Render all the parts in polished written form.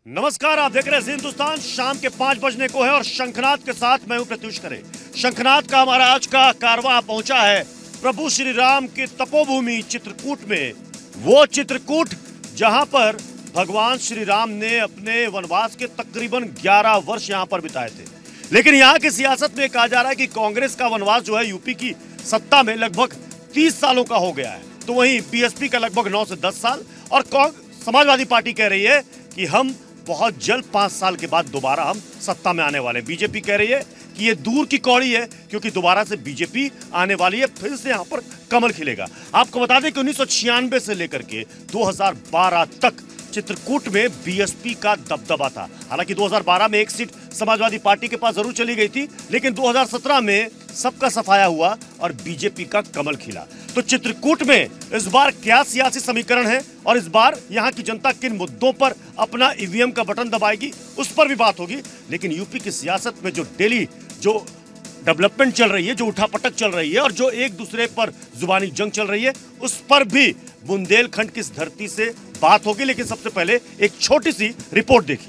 नमस्कार, आप देख रहे हैं हिंदुस्तान। शाम के 5 बजने को है और शंखनाद के साथ मैं हूं प्रत्युष करे। शंखनाद का हमारा आज का कारवां पहुंचा है प्रभु श्री राम की तपोभूमि चित्रकूट में। वो चित्रकूट जहां पर भगवान श्री राम ने अपने वनवास के तकरीबन 11 वर्ष यहां पर बिताए थे। लेकिन यहाँ की सियासत में कहा जा रहा है कि कांग्रेस का वनवास जो है यूपी की सत्ता में लगभग 30 सालों का हो गया है, तो वहीं बीएसपी का लगभग 9 से 10 साल और समाजवादी पार्टी कह रही है कि हम बहुत जल्द 5 साल के बाद दोबारा हम सत्ता में आने वाले। बीजेपी कह रही है कि ये दूर की कौड़ी है क्योंकि दोबारा से बीजेपी आने वाली है, फिर से यहाँ पर कमल खिलेगा। आपको बता दें कि 1996 से लेकर के 2012 तक चित्रकूट में बीएसपी का दबदबा था। हालांकि 2012 में एक सीट समाजवादी पार्टी के पास जरूर चली गई थी, लेकिन 2017 में सबका सफाया हुआ और बीजेपी का कमल खिला। तो चित्रकूट में इस बार क्या सियासी समीकरण है और इस बार यहाँ की जनता किन मुद्दों पर अपना ईवीएम का बटन दबाएगी, उस पर भी बात होगी। लेकिन यूपी की सियासत में जो डेली जो डेवलपमेंट चल रही है, जो उठापटक चल रही है और जो एक दूसरे पर जुबानी जंग चल रही है, उस पर भी बुंदेलखंड की इस धरती से बात होगी। लेकिन सबसे पहले एक छोटी सी रिपोर्ट देखिए।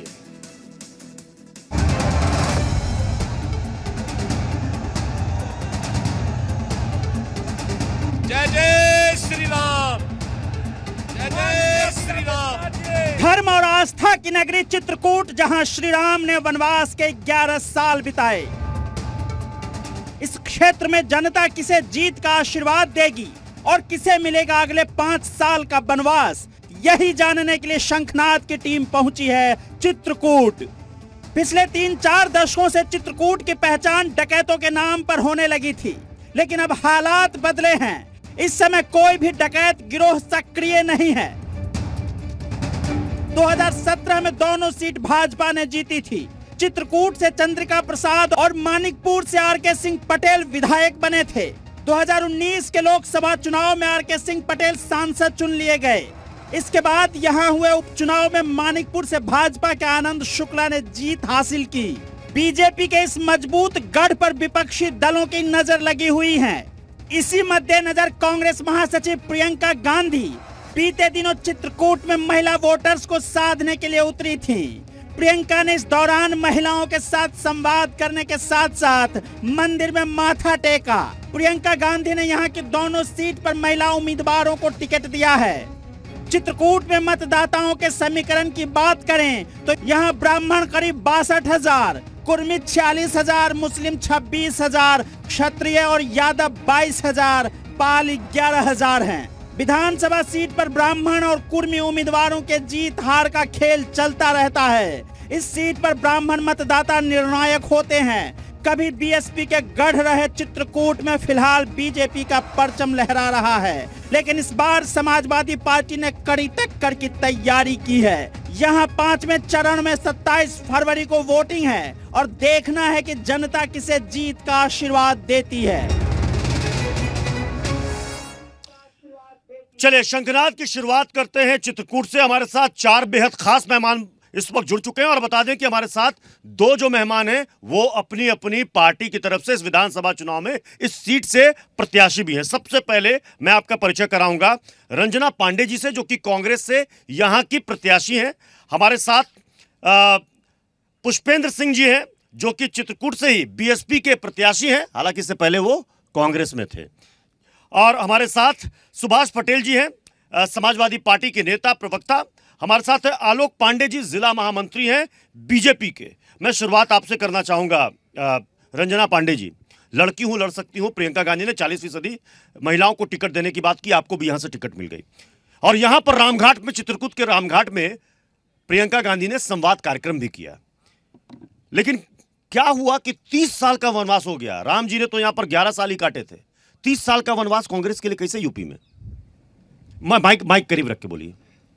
जय जय श्री राम, जय जय श्री राम। धर्म और आस्था की नगरी चित्रकूट, जहां श्री राम ने वनवास के 11 साल बिताए। इस क्षेत्र में जनता किसे जीत का आशीर्वाद देगी और किसे मिलेगा अगले 5 साल का वनवास, यही जानने के लिए शंखनाद की टीम पहुंची है चित्रकूट। पिछले 3-4 दशकों से चित्रकूट की पहचान डकैतों के नाम पर होने लगी थी, लेकिन अब हालात बदले हैं। इस समय कोई भी डकैत गिरोह सक्रिय नहीं है। 2017 में दोनों सीट भाजपा ने जीती थी। चित्रकूट से चंद्रिका प्रसाद और मानिकपुर से आरके सिंह पटेल विधायक बने थे। 2019 के लोकसभा चुनाव में आरके सिंह पटेल सांसद चुन लिए गए। इसके बाद यहां हुए उपचुनाव में मानिकपुर से भाजपा के आनंद शुक्ला ने जीत हासिल की। बीजेपी के इस मजबूत गढ़ पर विपक्षी दलों की नजर लगी हुई है। इसी मद्देनजर कांग्रेस महासचिव प्रियंका गांधी बीते दिनों चित्रकूट में महिला वोटर्स को साधने के लिए उतरी थी। प्रियंका ने इस दौरान महिलाओं के साथ संवाद करने के साथ साथ मंदिर में माथा टेका। प्रियंका गांधी ने यहाँ की दोनों सीट पर महिला उम्मीदवारों को टिकट दिया है। चित्रकूट में मतदाताओं के समीकरण की बात करें तो यहाँ ब्राह्मण करीब 62,000, कुर्मी 46,000, मुस्लिम 26,000, क्षत्रिय और यादव 22,000, पाल 11,000 हैं। विधानसभा सीट पर ब्राह्मण और कुर्मी उम्मीदवारों के जीत हार का खेल चलता रहता है। इस सीट पर ब्राह्मण मतदाता निर्णायक होते हैं। कभी बीएसपी के गढ़ रहे चित्रकूट में फिलहाल बीजेपी का परचम लहरा रहा है, लेकिन इस बार समाजवादी पार्टी ने कड़ी टक्कर की तैयारी की है। यहाँ 5वें चरण में 27 फरवरी को वोटिंग है और देखना है कि जनता किसे जीत का आशीर्वाद देती है। चलिए शंखनाद की शुरुआत करते हैं चित्रकूट से। हमारे साथ 4 बेहद खास मेहमान इस वक्त जुड़ चुके हैं और बता दें कि हमारे साथ 2 जो मेहमान हैं वो अपनी अपनी पार्टी की तरफ से इस विधानसभा चुनाव में इस सीट से प्रत्याशी भी हैं। सबसे पहले मैं आपका परिचय कराऊंगा रंजना पांडे जी से, जो कि कांग्रेस से यहाँ की प्रत्याशी हैं। हमारे साथ पुष्पेंद्र सिंह जी हैं, जो कि चित्रकूट से ही बीएसपी के प्रत्याशी हैं, हालांकि इससे पहले वो कांग्रेस में थे। और हमारे साथ सुभाष पटेल जी हैं, समाजवादी पार्टी के नेता प्रवक्ता। हमारे साथ है आलोक पांडे जी, जिला महामंत्री हैं बीजेपी के। मैं शुरुआत आपसे करना चाहूंगा रंजना पांडे जी। लड़की हूं, लड़ सकती हूं। प्रियंका गांधी ने 40% महिलाओं को टिकट देने की बात की, आपको भी यहां से टिकट मिल गई। और यहां पर रामघाट में, चित्रकूट के रामघाट में प्रियंका गांधी ने संवाद कार्यक्रम भी किया। लेकिन क्या हुआ कि 30 साल का वनवास हो गया। राम जी ने तो यहां पर 11 साल ही काटे थे। 30 साल का वनवास कांग्रेस के लिए कैसे यूपी में? माइक करीब रख के बोलिए।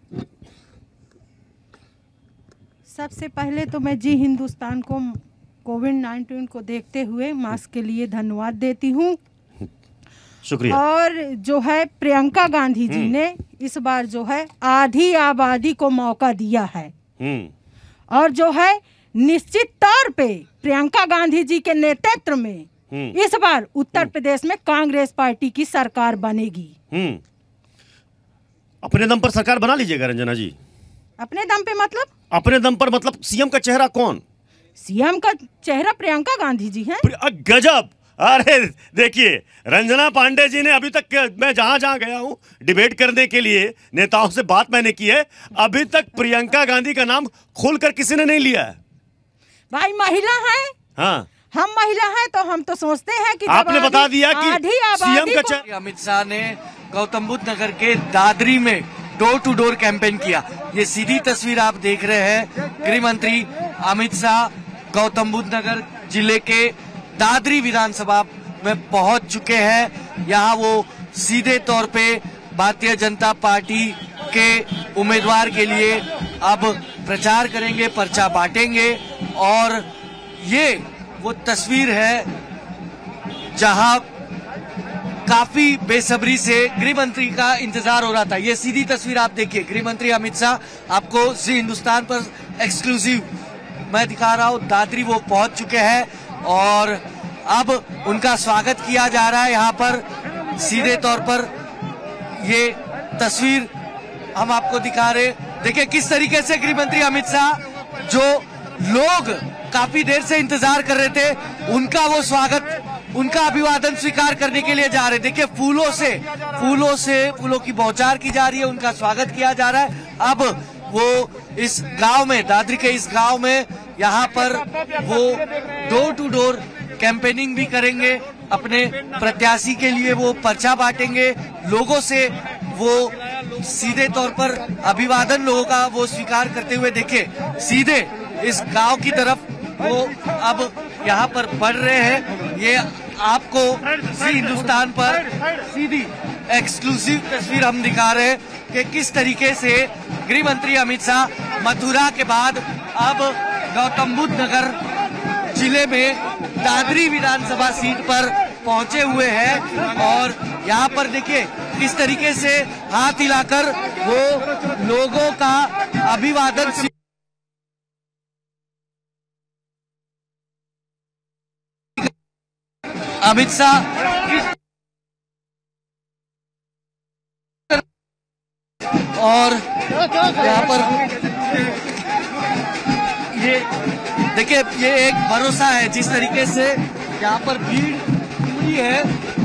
सबसे पहले तो मैं जी हिंदुस्तान को कोविड-19 को देखते हुए मास्क के लिए धन्यवाद देती हूँ। शुक्रिया। और जो है प्रियंका गांधी जी ने इस बार जो है आधी आबादी को मौका दिया है और जो है निश्चित तौर पे प्रियंका गांधी जी के नेतृत्व में इस बार उत्तर प्रदेश में कांग्रेस पार्टी की सरकार बनेगी। अपने दम पर सरकार बना लीजिएगा रंजना जी। अपने दम पे मतलब अपने दम पर, मतलब सीएम का चेहरा कौन? सीएम का चेहरा प्रियंका गांधी जी हैं। गजब। अरे देखिए, रंजना पांडे जी ने अभी तक, मैं जहां जहां गया हूं डिबेट करने के लिए, नेताओं से बात मैंने की है, अभी तक प्रियंका गांधी का नाम खोलकर किसी ने नहीं लिया है। भाई महिला है, हाँ, हम महिला हैं तो हम तो सोचते हैं कि आपने बता दिया कि सीएम का चेहरा। अमित शाह ने गौतम बुद्ध नगर के दादरी में डोर टू डोर कैंपेन किया। ये सीधी तस्वीर आप देख रहे हैं। गृह मंत्री अमित शाह गौतम बुद्ध नगर जिले के दादरी विधानसभा में पहुंच चुके हैं। यहाँ वो सीधे तौर पे भारतीय जनता पार्टी के उम्मीदवार के लिए अब प्रचार करेंगे, पर्चा बांटेंगे। और ये वो तस्वीर है जहां काफी बेसब्री से गृह मंत्री का इंतजार हो रहा था। ये सीधी तस्वीर आप देखिए, गृह मंत्री अमित शाह आपको जी हिंदुस्तान पर एक्सक्लूसिव मैं दिखा रहा हूँ। दादरी वो पहुंच चुके हैं और अब उनका स्वागत किया जा रहा है। यहाँ पर सीधे तौर पर ये तस्वीर हम आपको दिखा रहे। देखिए किस तरीके से गृह मंत्री अमित शाह, जो लोग काफी देर से इंतजार कर रहे थे, उनका वो स्वागत, उनका अभिवादन स्वीकार करने के लिए जा रहे। देखिए फूलों की बौछार की जा रही है, उनका स्वागत किया जा रहा है। अब वो इस गांव में, दादरी के इस गांव में, यहाँ पर वो डोर टू डोर कैंपेनिंग भी करेंगे। अपने प्रत्याशी के लिए वो पर्चा बांटेंगे, लोगों से वो सीधे तौर पर अभिवादन लोगों का वो स्वीकार करते हुए देखिए सीधे इस गांव की तरफ वो अब यहाँ पर बढ़ रहे हैं। ये आपको जी हिंदुस्तान पर सीधी एक्सक्लूसिव तस्वीर हम दिखा रहे हैं कि किस तरीके से गृह मंत्री अमित शाह मथुरा के बाद अब गौतम बुद्ध नगर जिले में दादरी विधानसभा सीट पर पहुंचे हुए हैं। और यहाँ पर देखिए किस तरीके से हाथ हिलाकर वो लोगों का अभिवादन अमित शाह और यहाँ पर ये देखिए, ये एक भरोसा है जिस तरीके से यहाँ पर भीड़ पूरी है।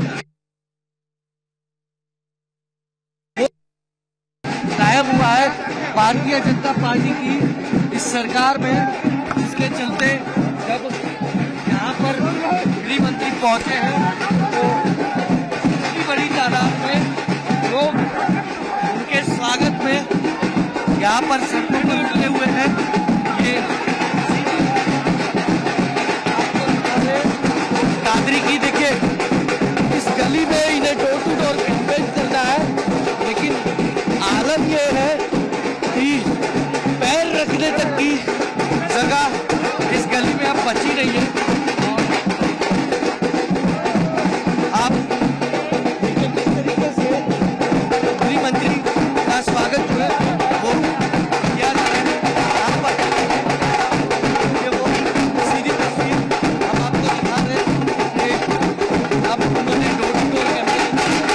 वो कायम हुआ है भारतीय जनता पार्टी की इस सरकार में, जिसके चलते जब यहाँ पर गृह मंत्री पहुंचे हैं तो इतनी बड़ी तादाद में लोग उनके स्वागत में यहाँ पर सड़कों पर उतरे हुए हैं। ये दादरी की देखिए, इस गली में इन्हें डोर टू डोर कैंपेन करना है, लेकिन आलम ये है कि पैर रखने तक की जगह इस गली में अब बची नहीं है। आप किस तरीके से गृह मंत्री का स्वागत जो है वो किया जा रहा है। यहाँ पर ये वो सीधी तस्वीर हम आपको दिखा रहे हैं कि अब उन्होंने डोर टू डोर कैंपेन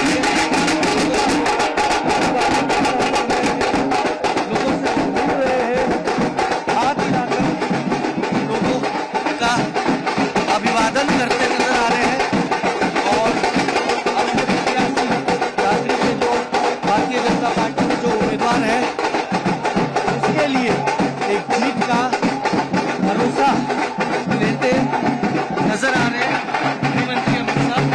लोगों से मिल रहे हैं, हाथ हिलाकर लोगों का अभिवादन करते नजर आ रहे हैं। और अब दादरी के जो भारतीय जनता पार्टी के जो उम्मीदवार है उसके लिए एक जीत का भरोसा लेते नजर आ रहे हैं गृह मंत्री अमित शाह।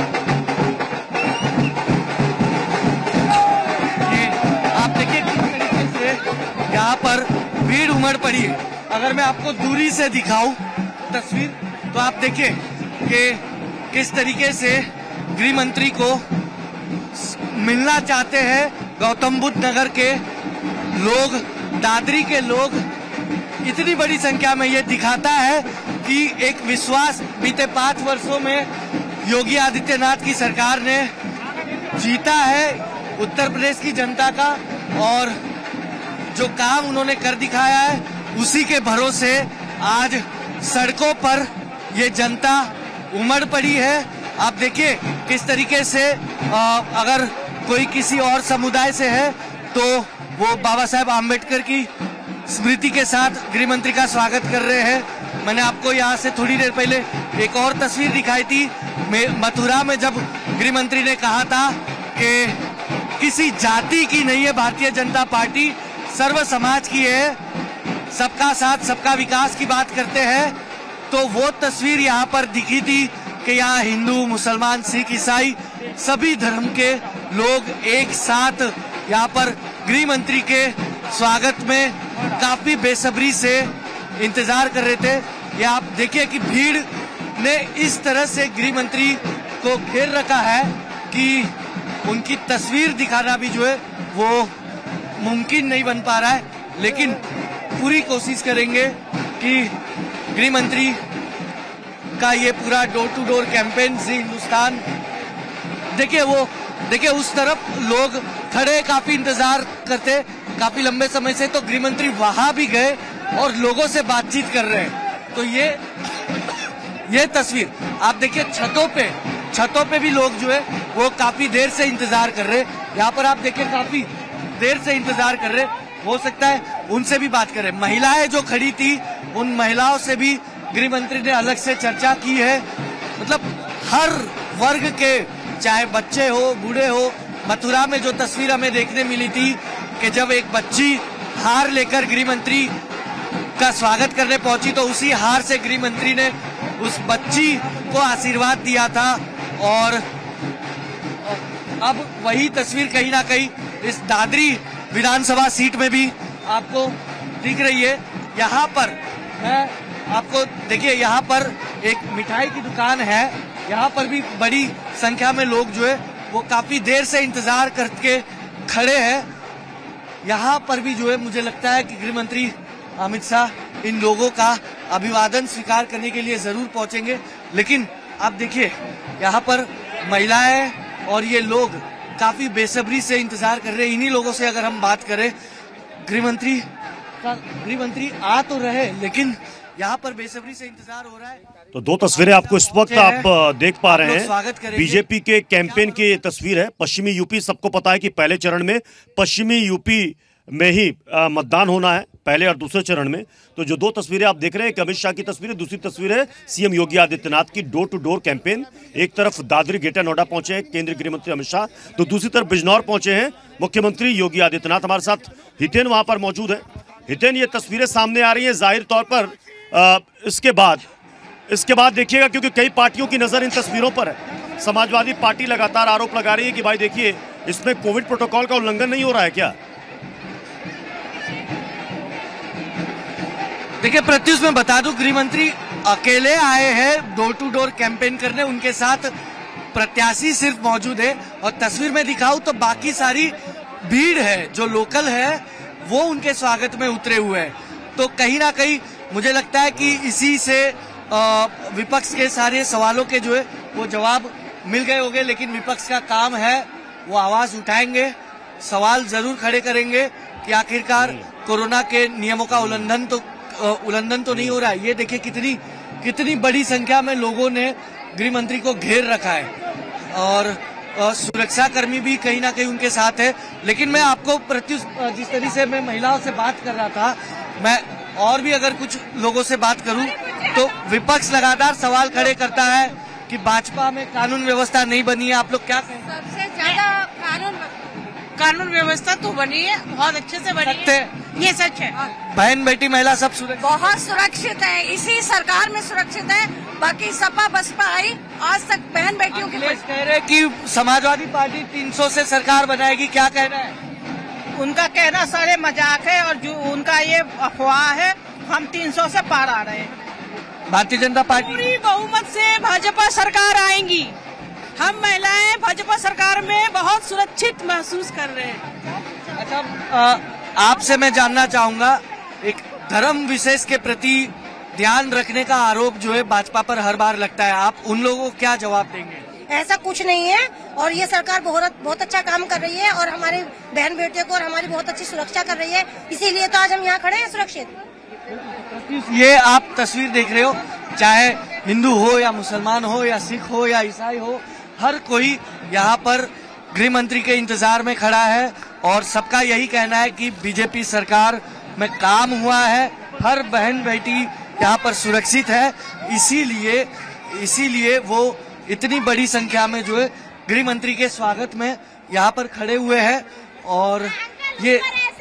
ये आप देखिए किस तरीके से यहाँ पर भीड़ उमड़ पड़ी है। अगर मैं आपको दूरी से दिखाऊं तस्वीर तो आप देखिए कि किस तरीके से गृह मंत्री को मिलना चाहते हैं गौतम बुद्ध नगर के लोग, दादरी के लोग। इतनी बड़ी संख्या में ये दिखाता है कि एक विश्वास बीते 5 वर्षों में योगी आदित्यनाथ की सरकार ने जीता है उत्तर प्रदेश की जनता का, और जो काम उन्होंने कर दिखाया है उसी के भरोसे आज सड़कों पर ये जनता उमड़ पड़ी है। आप देखिए किस तरीके से अगर कोई किसी और समुदाय से है तो वो बाबा साहेब आम्बेडकर की स्मृति के साथ गृह मंत्री का स्वागत कर रहे हैं। मैंने आपको यहाँ से थोड़ी देर पहले एक और तस्वीर दिखाई थी मथुरा में, जब गृह मंत्री ने कहा था कि किसी जाति की नहीं है भारतीय जनता पार्टी, सर्व समाज की है, सबका साथ सबका विकास की बात करते हैं। तो वो तस्वीर यहाँ पर दिखी थी कि यहाँ हिंदू, मुसलमान, सिख, ईसाई सभी धर्म के लोग एक साथ यहाँ पर गृह मंत्री के स्वागत में काफी बेसब्री से इंतजार कर रहे थे। ये आप देखिए कि भीड़ ने इस तरह से गृह मंत्री को घेर रखा है कि उनकी तस्वीर दिखाना भी जो है वो मुमकिन नहीं बन पा रहा है, लेकिन पूरी कोशिश करेंगे कि गृह मंत्री का ये पूरा door to door campaign Zee Hindustan, देखिए उस तरफ लोग खड़े काफी इंतजार करते काफी लंबे समय से, तो गृह मंत्री वहां भी गए और लोगों से बातचीत कर रहे हैं। तो ये तस्वीर आप देखिए, छतों पे भी लोग जो है वो काफी देर से इंतजार कर रहे हैं। यहाँ पर आप देखिए काफी देर से इंतजार कर रहे हैं, हो सकता है उनसे भी बात करें। महिलाएं जो खड़ी थी उन महिलाओं से भी गृह मंत्री ने अलग से चर्चा की है। मतलब हर वर्ग के, चाहे बच्चे हो, बूढ़े हो। मथुरा में जो तस्वीर हमें देखने मिली थी कि जब एक बच्ची हार लेकर गृह मंत्री का स्वागत करने पहुंची तो उसी हार से गृह मंत्री ने उस बच्ची को आशीर्वाद दिया था, और अब वही तस्वीर कहीं ना कहीं इस दादरी विधानसभा सीट में भी आपको दिख रही है। यहाँ पर मैं आपको देखिए, यहाँ पर एक मिठाई की दुकान है, यहाँ पर भी बड़ी संख्या में लोग जो है वो काफी देर से इंतजार करके खड़े हैं। यहाँ पर भी जो है मुझे लगता है कि गृह मंत्री अमित शाह इन लोगों का अभिवादन स्वीकार करने के लिए जरूर पहुंचेंगे, लेकिन आप देखिए यहाँ पर महिलाएं और ये लोग काफी बेसब्री से इंतजार कर रहे हैं। इन्हीं लोगों से अगर हम बात करें, गृह मंत्री आ तो रहे लेकिन यहाँ पर बेसब्री से इंतजार हो रहा है। तो दो तस्वीरें आपको इस वक्त आप देख पा रहे हैं। बीजेपी के कैंपेन की तस्वीर है। पश्चिमी यूपी, सबको पता है कि पहले चरण में पश्चिमी यूपी में ही मतदान होना है, पहले और दूसरे चरण में। तो जो दो तस्वीरें आप देख रहे हैं, एक अमित शाह की तस्वीर है, दूसरी तस्वीर है सीएम योगी आदित्यनाथ की डोर टू डोर कैंपेन। एक तरफ दादरी ग्रेटर नोएडा पहुंचे हैं केंद्रीय गृह मंत्री अमित शाह, तो दूसरी तरफ बिजनौर पहुंचे हैं मुख्यमंत्री योगी आदित्यनाथ। हमारे साथ हितेन वहां पर मौजूद है। हितेन, ये तस्वीरें सामने आ रही है, जाहिर तौर पर इसके बाद देखिएगा, क्योंकि कई पार्टियों की नजर इन तस्वीरों पर है। समाजवादी पार्टी लगातार आरोप लगा रही है कि भाई देखिए, इसमें कोविड प्रोटोकॉल का उल्लंघन नहीं हो रहा है क्या? देखिए प्रत्युष, मैं बता दूं, गृह मंत्री अकेले आए हैं डोर टू डोर कैंपेन करने, उनके साथ प्रत्याशी सिर्फ मौजूद है। और तस्वीर में दिखाऊं तो बाकी सारी भीड़ है, जो लोकल है वो उनके स्वागत में उतरे हुए हैं। तो कहीं ना कहीं मुझे लगता है कि इसी से विपक्ष के सारे सवालों के जो है वो जवाब मिल गए होंगे, लेकिन विपक्ष का काम है वो आवाज उठाएंगे, सवाल जरूर खड़े करेंगे कि आखिरकार कोरोना के नियमों का उल्लंघन तो नहीं हो रहा है। ये देखिए कितनी बड़ी संख्या में लोगों ने गृह मंत्री को घेर रखा है, और सुरक्षा कर्मी भी कहीं ना कहीं उनके साथ है। लेकिन मैं आपको प्रत्युष, जिस तरीके से मैं महिलाओं से बात कर रहा था, मैं और भी अगर कुछ लोगों से बात करूं तो विपक्ष लगातार सवाल खड़े करता है कि भाजपा में कानून व्यवस्था नहीं बनी है। आप लोग क्या कहेंगे? सबसे ज्यादा कानून व्यवस्था तो बनी है, बहुत अच्छे से बनी है, ये सच है। बहन बेटी महिला सब सुरक्षित, बहुत सुरक्षित है, इसी सरकार में सुरक्षित है। बाकी सपा बसपा आई, आज तक बहन बेटियों की कह रहे कि समाजवादी पार्टी 300 से सरकार बनाएगी, क्या कहना है? उनका कहना सारे मजाक है, और जो उनका ये अफवाह है, हम 300 से पार आ रहे हैं। भारतीय जनता पार्टी पूरी बहुमत से भाजपा सरकार आएंगी। हम महिलाएं भाजपा सरकार में बहुत सुरक्षित महसूस कर रहे हैं। अच्छा, आपसे मैं जानना चाहूंगा, एक धर्म विशेष के प्रति ध्यान रखने का आरोप जो है भाजपा पर हर बार लगता है, आप उन लोगों को क्या जवाब देंगे? ऐसा कुछ नहीं है, और ये सरकार बहुत अच्छा काम कर रही है, और हमारी बहन बेटियों को और हमारी बहुत अच्छी सुरक्षा कर रही है, इसीलिए तो आज हम यहाँ खड़े हैं सुरक्षित। ये आप तस्वीर देख रहे हो, चाहे हिंदू हो या मुसलमान हो या सिख हो या ईसाई हो, हर कोई यहाँ पर गृह मंत्री के इंतजार में खड़ा है, और सबका यही कहना है कि बीजेपी सरकार में काम हुआ है, हर बहन बेटी यहाँ पर सुरक्षित है। इसीलिए वो इतनी बड़ी संख्या में जो है गृह मंत्री के स्वागत में यहाँ पर खड़े हुए हैं। और ये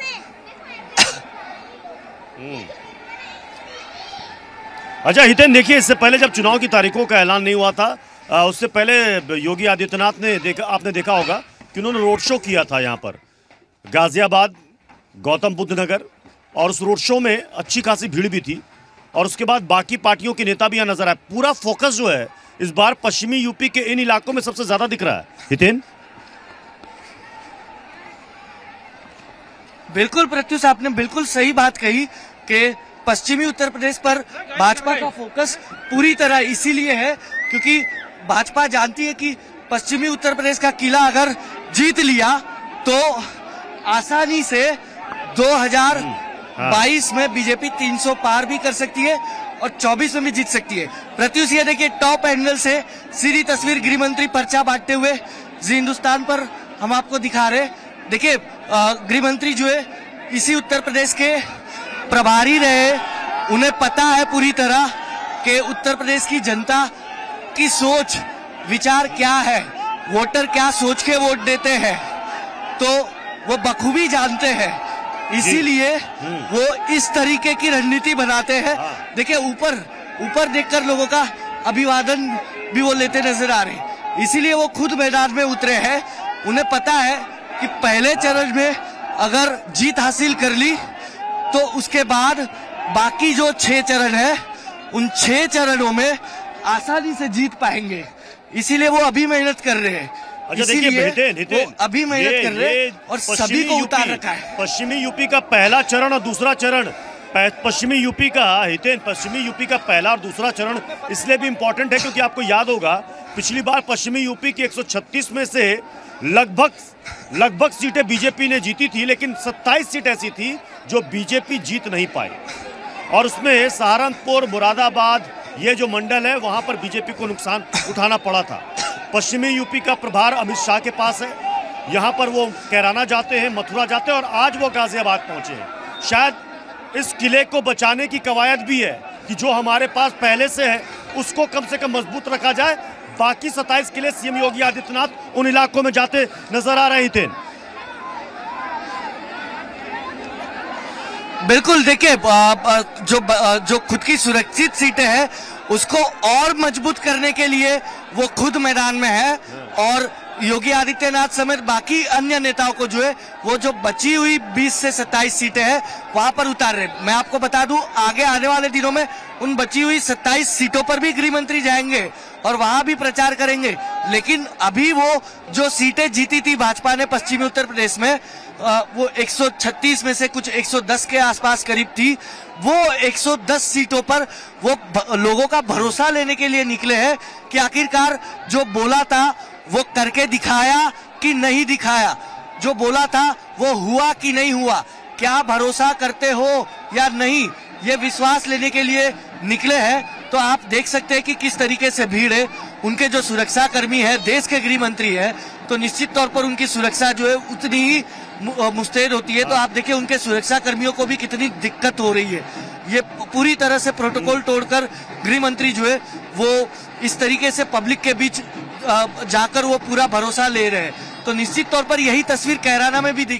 अच्छा हितेन, देखिए इससे पहले जब चुनाव की तारीखों का ऐलान नहीं हुआ था, उससे पहले योगी आदित्यनाथ ने आपने देखा होगा कि उन्होंने रोड शो किया था यहाँ पर गाजियाबाद, गौतम बुद्ध नगर, और उस रोड शो में अच्छी खासी भीड़ भी थी। और उसके बाद बाकी पार्टियों के नेता भी यहाँ नजर आए। पूरा फोकस जो है इस बार पश्चिमी यूपी के इन इलाकों में सबसे ज्यादा दिख रहा है। हितेन, बिल्कुल प्रत्युष, आपने बिल्कुल सही बात कही कि पश्चिमी उत्तर प्रदेश पर भाजपा का फोकस पूरी तरह इसीलिए है क्योंकि भाजपा जानती है कि पश्चिमी उत्तर प्रदेश का किला अगर जीत लिया तो आसानी से 2022 में बीजेपी 300 पार भी कर सकती है और 24 में भी जीत सकती है। प्रत्युष, ये देखिए टॉप एंगल से सीधी तस्वीर गृह मंत्री पर्चा बांटते हुए जी हिंदुस्तान पर हम आपको दिखा रहे। देखिए गृह मंत्री जो है इसी उत्तर प्रदेश के प्रभारी रहे, उन्हें पता है पूरी तरह कि उत्तर प्रदेश की जनता की सोच विचार क्या है, वोटर क्या सोच के वोट देते हैं, तो वो बखूबी जानते हैं। इसीलिए वो इस तरीके की रणनीति बनाते हैं। देखिए ऊपर देखकर लोगों का अभिवादन भी वो लेते नजर आ रहे, इसीलिए वो खुद मैदान में उतरे हैं। उन्हें पता है कि पहले चरण में अगर जीत हासिल कर ली तो उसके बाद बाकी जो 6 चरण है उन 6 चरणों में आसानी से जीत पाएंगे। इसीलिए वो अभी मेहनत कर रहे हैं। अच्छा देखिए हितेन, अभी मेहनत कर रहे हैं और सभी को उतार रखा है। पश्चिमी यूपी का पहला चरण और दूसरा चरण, पश्चिमी यूपी का पहला और दूसरा चरण इसलिए भी इम्पोर्टेंट है क्योंकि आपको याद होगा पिछली बार पश्चिमी यूपी की 136 में से लगभग सीटें बीजेपी ने जीती थी, लेकिन 27 सीट ऐसी थी जो बीजेपी जीत नहीं पाई। और उसमें सहारनपुर, मुरादाबाद, ये जो मंडल है वहां पर बीजेपी को नुकसान उठाना पड़ा था। पश्चिमी यूपी का प्रभार अमित शाह के पास है, यहाँ पर वो कैराना जाते हैं, मथुरा जाते हैं और आज वो गाजियाबाद पहुंचे हैं। शायद इस किले को बचाने की कवायद भी है कि जो हमारे पास पहले से है उसको कम से कम मजबूत रखा जाए। बाकी 27 किले सीएम योगी आदित्यनाथ उन इलाकों में जाते नजर आ रहे थे। बिल्कुल, देखिए जो खुद की सुरक्षित सीटें हैं उसको और मजबूत करने के लिए वो खुद मैदान में है और योगी आदित्यनाथ समेत बाकी अन्य नेताओं को जो है वो जो बची हुई 20 से 27 सीटें हैं वहां पर उतार रहे। मैं आपको बता दूं आगे आने वाले दिनों में उन बची हुई 27 सीटों पर भी गृह मंत्री जाएंगे और वहां भी प्रचार करेंगे। लेकिन अभी वो जो सीटें जीती थी भाजपा ने पश्चिमी उत्तर प्रदेश में, वो 136 में से कुछ 110 के आसपास करीब थी, वो 110 सीटों पर वो लोगों का भरोसा लेने के लिए निकले हैं कि आखिरकार जो बोला था वो करके दिखाया कि नहीं दिखाया, जो बोला था वो हुआ कि नहीं हुआ, क्या भरोसा करते हो या नहीं, ये विश्वास लेने के लिए निकले हैं। तो आप देख सकते हैं कि किस तरीके से भीड़ है। उनके जो सुरक्षा कर्मी है, देश के गृह मंत्री है, तो निश्चित तौर पर उनकी सुरक्षा जो है उतनी ही मुस्तैद होती है। तो आप देखिए उनके सुरक्षा कर्मियों को भी कितनी दिक्कत हो रही है। ये पूरी तरह से प्रोटोकॉल तोड़कर गृह मंत्री जो है वो इस तरीके से पब्लिक के बीच जाकर वो पूरा भरोसा ले रहे हैं। तो निश्चित तौर पर यही तस्वीर कैराना में भी दिख।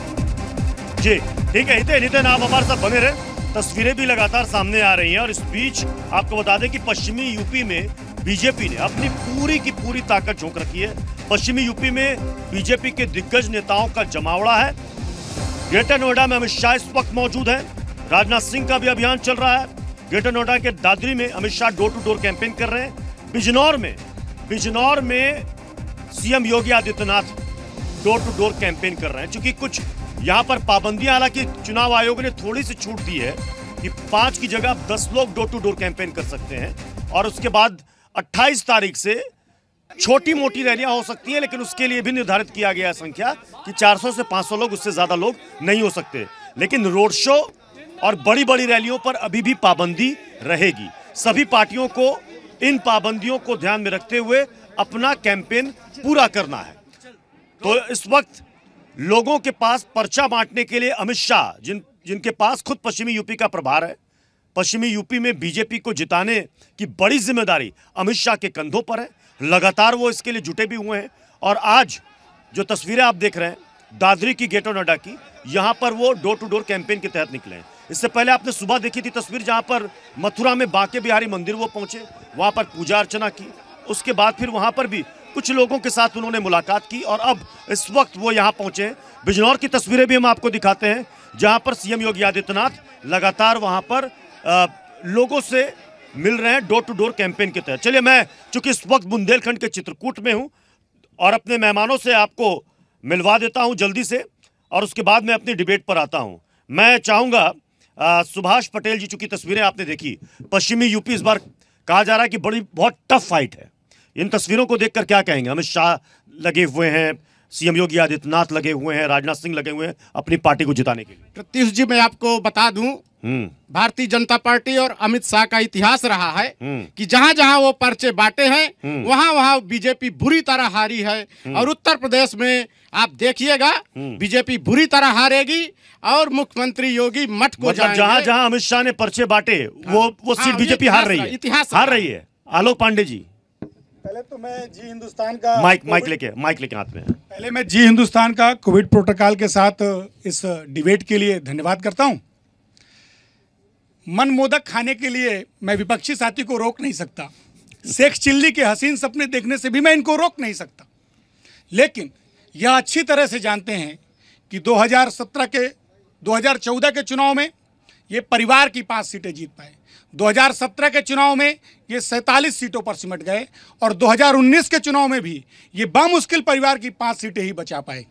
जी ठीक है हितेन, आप हमारे साथ बने रहे, तस्वीरें भी लगातार सामने आ रही हैं। और इस बीच आपको बता दें कि पश्चिमी यूपी में बीजेपी ने अपनी पूरी की पूरी ताकत झोंक रखी है। पश्चिमी यूपी में बीजेपी के दिग्गज नेताओं का जमावड़ा है। ग्रेटर नोएडा में अमित शाह इस वक्त मौजूद है, राजनाथ सिंह का भी अभियान चल रहा है। ग्रेटर नोएडा के दादरी में Amit Shah door to door campaign कर रहे हैं। बिजनौर में CM Yogi Adityanath door to door campaign कर रहे हैं। क्योंकि कुछ यहाँ पर पाबंदियां, हालांकि चुनाव आयोग ने थोड़ी सी छूट दी है कि 5 की जगह 10 लोग डोर टू डोर कैंपेन कर सकते हैं। और उसके बाद 28 तारीख से छोटी मोटी रैलियां हो सकती हैं, लेकिन उसके लिए भी निर्धारित किया गया है संख्या कि 400 से 500 लोग, उससे ज्यादा लोग नहीं हो सकते। लेकिन रोड शो और बड़ी बड़ी रैलियों पर अभी भी पाबंदी रहेगी। सभी पार्टियों को इन पाबंदियों को ध्यान में रखते हुए अपना कैंपेन पूरा करना है। तो इस वक्त लोगों के पास पर्चा बांटने के लिए अमित शाह, जिन जिनके पास खुद पश्चिमी यूपी का प्रभार है, पश्चिमी यूपी में बीजेपी को जिताने की बड़ी जिम्मेदारी अमित शाह के कंधों पर है। लगातार वो इसके लिए जुटे भी हुए हैं और आज जो तस्वीरें आप देख रहे हैं दादरी की, गेट ऑफ नोएडा की, यहाँ पर वो डोर टू डोर कैंपेन के तहत निकले हैं। इससे पहले आपने सुबह देखी थी तस्वीर जहाँ पर मथुरा में बांके बिहारी मंदिर वो पहुंचे, वहाँ पर पूजा अर्चना की। उसके बाद फिर वहाँ पर भी कुछ लोगों के साथ उन्होंने मुलाकात की और अब इस वक्त वो यहाँ पहुंचे हैं। बिजनौर की तस्वीरें भी हम आपको दिखाते हैं जहाँ पर सीएम योगी आदित्यनाथ लगातार वहाँ पर लोगों से मिल रहे हैं डोर टू डोर कैंपेन के तहत। चलिए, मैं चूंकि इस वक्त बुंदेलखंड के चित्रकूट में हूँ और अपने मेहमानों से आपको मिलवा देता हूँ जल्दी से और उसके बाद मैं अपनी डिबेट पर आता हूँ। मैं चाहूँगा सुभाष पटेल जी, चूंकि तस्वीरें आपने देखी, पश्चिमी यूपी इस बार कहा जा रहा है कि बहुत टफ फाइट है। इन तस्वीरों को देखकर क्या कहेंगे? अमित शाह लगे हुए हैं, सीएम योगी आदित्यनाथ लगे हुए हैं, राजनाथ सिंह लगे हुए हैं अपनी पार्टी को जिताने के लिए। प्रत्युष जी, मैं आपको बता दूं, भारतीय जनता पार्टी और अमित शाह का इतिहास रहा है कि जहां जहां वो पर्चे बांटे हैं वहां वहां बीजेपी बुरी तरह हारी है। और उत्तर प्रदेश में आप देखिएगा बीजेपी बुरी तरह हारेगी और मुख्यमंत्री योगी मठ को मतलब जहां जहां अमित शाह ने पर्चे बांटे वो सीट बीजेपी हार रही है, इतिहास हार रही है। आलोक पांडे जी, पहले तो मैं जी हिंदुस्तान का माइक लेके हाथ में। पहले मैं जी हिंदुस्तान का कोविड प्रोटोकॉल के साथ इस डिबेट के लिए धन्यवाद करता हूं। मन मोदक खाने के लिए मैं विपक्षी साथी को रोक नहीं सकता, शेख चिल्ली के हसीन सपने देखने से भी मैं इनको रोक नहीं सकता, लेकिन यह अच्छी तरह से जानते हैं कि 2014 के चुनाव में ये परिवार की 5 सीटें जीत पाए, 2017 के चुनाव में ये 47 सीटों पर सिमट गए और 2019 के चुनाव में भी ये बामुश्किल परिवार की 5 सीटें ही बचा पाए।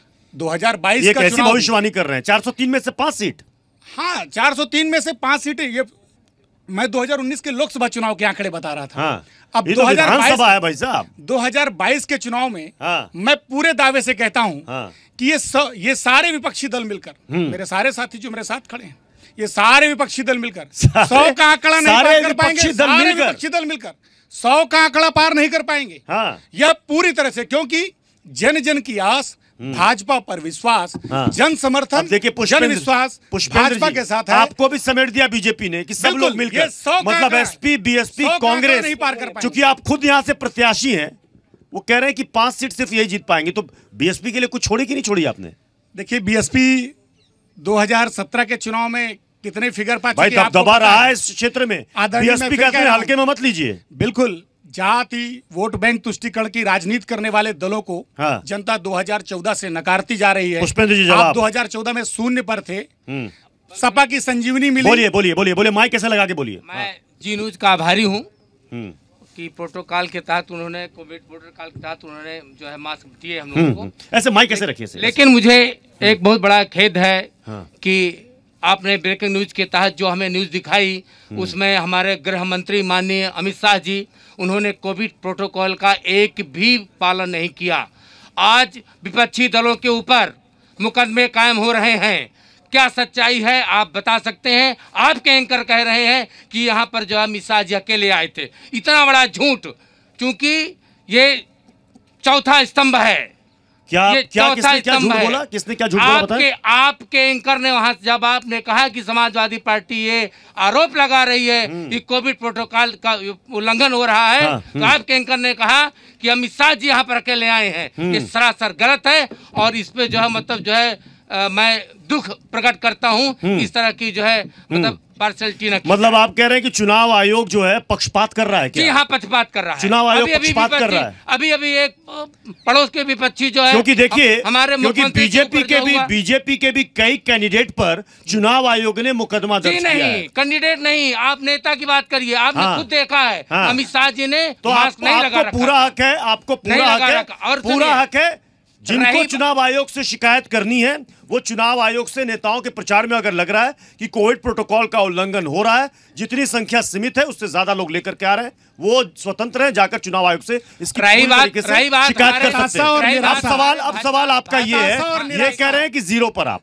2022 ये का कैसी भविष्यवाणी कर रहे हैं? 403 में से 5 सीट? हाँ, 403 में से 5 सीटें। ये मैं 2019 के लोकसभा चुनाव के आंकड़े बता रहा था। हाँ, अब ये तो विधानसभा है भाई साहब। 2022 के चुनाव में हाँ, मैं पूरे दावे से कहता हूं हाँ, कि ये सारे विपक्षी दल मिलकर, मेरे सारे साथी जो मेरे साथ खड़े हैं, ये सारे विपक्षी दल मिलकर 100 का आंकड़ा नहीं पार कर पाएंगे। सारे विपक्षी दल मिलकर 100 का आंकड़ा पार नहीं कर पाएंगे। हाँ, यह पूरी तरह से, क्योंकि जन जन की आस, भाजपा पर विश्वास, जन समर्थन, देखिए जन विश्वास भाजपा के साथ है। आपको भी समेट दिया बीजेपी ने कि सब लोग मिलकर, मतलब एसपी, बीएसपी, कांग्रेस नहीं पार कर पाएंगे। चूंकि आप खुद यहाँ से प्रत्याशी हैं, वो कह रहे हैं कि 5 सीट सिर्फ यही जीत पाएंगे, तो बीएसपी के लिए कुछ छोड़ी कि नहीं छोड़ी आपने? देखिए, बीएसपी 2017 के चुनाव में कितने फिगर पा भाई दबा रहा है इस क्षेत्र में, बीएसपी का हल्के में मत लीजिए। बिल्कुल, जाति वोट बैंक तुष्टीकरण की राजनीति करने वाले दलों को जनता 2014 से नकारती जा रही है। आप 2014 में शून्य पर थे, सपा की संजीवनी मिली। बोलिए, माइक कैसे लगा के बोलिए। मैं जी न्यूज का आभारी हूँ कि प्रोटोकॉल के तहत उन्होंने, कोविड प्रोटोकॉल के तहत उन्होंने जो है मास्क दिए हम लोगों को। ऐसे माइक कैसे रखिए। लेकिन मुझे एक बहुत बड़ा खेद है कि आपने ब्रेकिंग न्यूज के तहत जो हमें न्यूज दिखाई उसमें हमारे गृह मंत्री माननीय अमित शाह जी, उन्होंने कोविड प्रोटोकॉल का एक भी पालन नहीं किया। आज विपक्षी दलों के ऊपर मुकदमे कायम हो रहे हैं। क्या सच्चाई है आप बता सकते हैं? आपके एंकर कह रहे हैं कि यहाँ पर जो अमित शाह जी अकेले आए थे। इतना बड़ा झूठ, क्योंकि ये चौथा स्तंभ है। किसने क्या झूठ बोला? किसने क्या झूठ बोला बताएं? आपके एंकर ने वहां, जब आपने कहा कि समाजवादी पार्टी ये आरोप लगा रही है कि कोविड प्रोटोकॉल का उल्लंघन हो रहा है, तो आपके एंकर ने कहा कि अमित शाह जी यहाँ पर अकेले आए हैं। ये सरासर गलत है और इस पे जो है मतलब जो है मैं दुख प्रकट करता हूँ इस तरह की जो है मतलब पार्शलिटी न। मतलब आप कह रहे हैं कि चुनाव आयोग जो है पक्षपात कर रहा है क्या? जी हाँ, पक्षपात कर रहा है। चुनाव आयोग पक्षपात कर रहा है। अभी एक पड़ोस के विपक्षी जो है, क्योंकि देखिए हमारे बीजेपी के भी कई कैंडिडेट पर चुनाव आयोग ने मुकदमा दर्ज किया है। कैंडिडेट नहीं, आप नेता की बात करिए। आपने खुद देखा है अमित शाह जी ने तो मास्क नहीं लगा रखा। पूरा हक है, आपको पूरा हक है। जिनको चुनाव आयोग से शिकायत करनी है वो चुनाव आयोग से, नेताओं के प्रचार में अगर लग रहा है कि कोविड प्रोटोकॉल का उल्लंघन हो रहा है, जितनी संख्या सीमित है उससे ज्यादा लोग लेकर के आ रहे हैं, वो स्वतंत्र है, जाकर चुनाव आयोग से इसकी शिकायत कर सकते हैं। अब सवाल आपका ये है, ये कह रहे हैं कि 0 पर आप